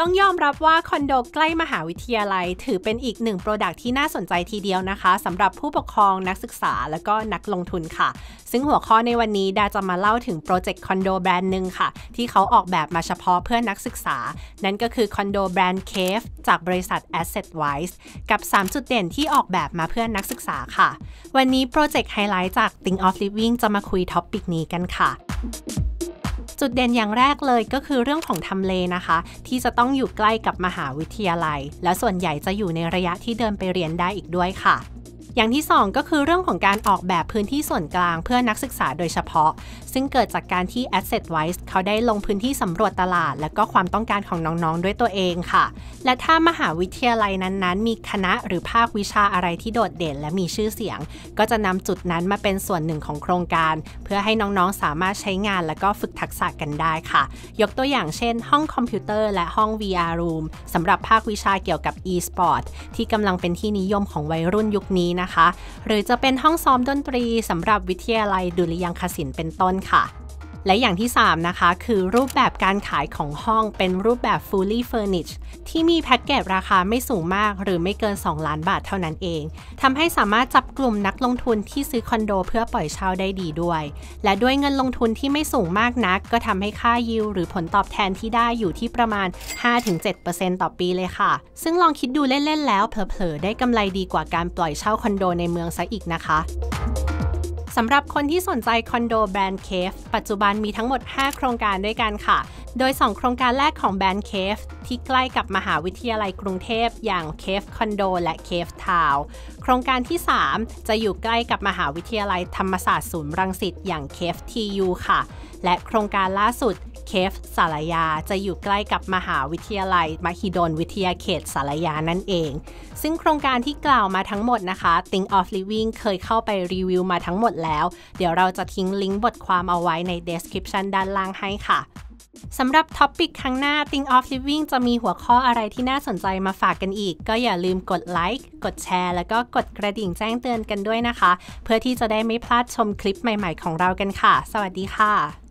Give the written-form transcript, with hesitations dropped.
ต้องยอมรับว่าคอนโดใกล้มหาวิทยาลัยถือเป็นอีกหนึ่งโปรดักที่น่าสนใจทีเดียวนะคะสำหรับผู้ปกครองนักศึกษาและก็นักลงทุนค่ะซึ่งหัวข้อในวันนี้ดาจะมาเล่าถึงโปรเจกต์คอนโดแบรนด์หนึ่งค่ะที่เขาออกแบบมาเฉพาะเพื่อนักศึกษานั่นก็คือคอนโดแบรนด์ Cave จากบริษัท Assetwise กับ3จุดเด่นที่ออกแบบมาเพื่อนักศึกษาค่ะวันนี้โปรเจกต์ไฮไลท์จาก Think of Living จะมาคุยท็อปิกนี้กันค่ะจุดเด่นอย่างแรกเลยก็คือเรื่องของทำเลนะคะที่จะต้องอยู่ใกล้กับมหาวิทยาลัยและส่วนใหญ่จะอยู่ในระยะที่เดินไปเรียนได้อีกด้วยค่ะอย่างที่2ก็คือเรื่องของการออกแบบพื้นที่ส่วนกลางเพื่อนักศึกษาโดยเฉพาะซึ่งเกิดจากการที่ Assetwise เขาได้ลงพื้นที่สำรวจตลาดและก็ความต้องการของน้องๆด้วยตัวเองค่ะและถ้ามหาวิทยาลัยนั้นๆมีคณะหรือภาควิชาอะไรที่โดดเด่นและมีชื่อเสียงก็จะนำจุดนั้นมาเป็นส่วนหนึ่งของโครงการเพื่อให้น้องๆสามารถใช้งานและก็ฝึกทักษะกันได้ค่ะยกตัวอย่างเช่นห้องคอมพิวเตอร์และห้อง VR Room สำหรับภาควิชาเกี่ยวกับ e-sport ที่กำลังเป็นที่นิยมของวัยรุ่นยุคนี้นะคะหรือจะเป็นห้องซ้อมดนตรีสำหรับวิทยาลัยดุริยางคศิลป์เป็นต้นค่ะและอย่างที่3นะคะคือรูปแบบการขายของห้องเป็นรูปแบบ fully furnished ที่มีแพ็กเกจราคาไม่สูงมากหรือไม่เกิน2 ล้านบาทเท่านั้นเองทำให้สามารถจับกลุ่มนักลงทุนที่ซื้อคอนโดเพื่อปล่อยเช่าได้ดีด้วยและด้วยเงินลงทุนที่ไม่สูงมากนักก็ทำให้ค่ายิวหรือผลตอบแทนที่ได้อยู่ที่ประมาณ 5-7% ต่อปีเลยค่ะซึ่งลองคิดดูเล่นๆแล้วเผลอๆได้กำไรดีกว่าการปล่อยเช่าคอนโดในเมืองซะอีกนะคะสำหรับคนที่สนใจคอนโดแบรนด์ Cave ปัจจุบันมีทั้งหมด5โครงการด้วยกันค่ะโดย2โครงการแรกของแบรนด์ Cave ที่ใกล้กับมหาวิทยาลัยกรุงเทพอย่าง Cave Condo และ Cave Town โครงการที่3จะอยู่ใกล้กับมหาวิทยาลัยธรรมศาสตร์ศูนย์รังสิตอย่าง Cave TU ค่ะและโครงการล่าสุดCave ศาลายาจะอยู่ใกล้กับมหาวิทยาลัยมหิดลวิทยาเขตศาลายานั่นเองซึ่งโครงการที่กล่าวมาทั้งหมดนะคะ Think of Living เคยเข้าไปรีวิวมาทั้งหมดแล้วเดี๋ยวเราจะทิ้งลิงก์บทความเอาไว้ใน description ด้านล่างให้ค่ะสำหรับท็อปิกครั้งหน้า Think of Living จะมีหัวข้ออะไรที่น่าสนใจมาฝากกันอีกก็อย่าลืมกดไลค์กดแชร์แล้วก็กดกระดิ่งแจ้งเตือนกันด้วยนะคะเพื่อที่จะได้ไม่พลาดชมคลิปใหม่ๆของเรากันค่ะสวัสดีค่ะ